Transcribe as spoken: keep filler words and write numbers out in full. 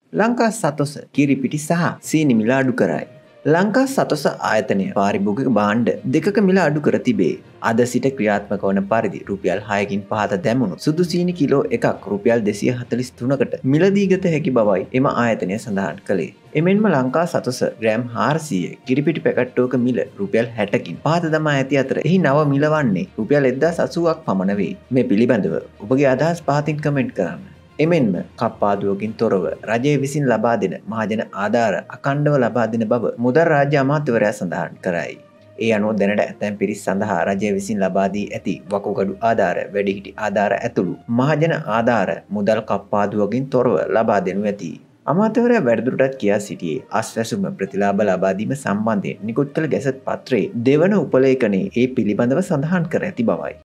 ලංකා සතොස කිරිපිටි සහ සීනි මිල අඩු කරයි. ලංකා සතොස ආයතනය පාරිභෝගික භාණ්ඩ දෙකක මිල අඩු කර තිබේ. අද සිට ක්‍රියාත්මක වන පරිදි රුපියල් හයකින් පහත දැමුණු සුදු සීනි කිලෝ එකක් රුපියල් දෙසිය හතළිස් තුනකට මිලදී ගත හැකි බවයි එම ආයතනය සඳහන් කළේ. එමෙන්ම ලංකා සතොස ග්‍රෑම් හාරසීය කිරිපිටි පැකට්ටුවක මිල රුපියල් හැටකින් පහත දමා ඇති අතර එහි නව මිල වන්නේ රුපියල් එක්දාස් අසූවක් පමණ වේ. මේ පිළිබඳව ඔබගේ අදහස් පහතින් කමෙන්ට් කරන්න. එමෙන්ම කප්පාදුවකින් තොරව රජය විසින් ලබා දෙන මහජන ආධාර අඛණ්ඩව ලබා දෙන බව මුදල් රාජ්‍ය අමාත්‍යවරයා සඳහන් කරයි. ඒ අනුව දැනට ඇතැම් පිරිස් සඳහා රජය විසින් ලබා දී ඇති වකුගඩු ආධාර, වැඩිහිටි ආධාර ඇතුළු මහජන ආධාර මුදල් කප්පාදුවකින් තොරව ලබා දෙනු ඇති. අමාත්‍යවරයා වැඩිදුරටත් කියා සිටියේ අස්වැසුම ප්‍රතිලාභ ලබා දීම සම්බන්ධයෙන් නිකුත් කළ ගැසට් පත්‍රයේ දෙවන උපලේඛනයේ ඒ පිළිබඳව සඳහන් කර ඇති බවයි.